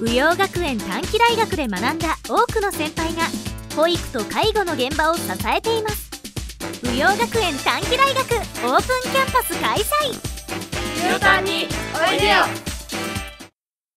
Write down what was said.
宇陽学園短期大学で学んだ多くの先輩が保育と介護の現場を支えています。宇陽学園短期大学オープンキャンパス開催。 宇陽短においでよ。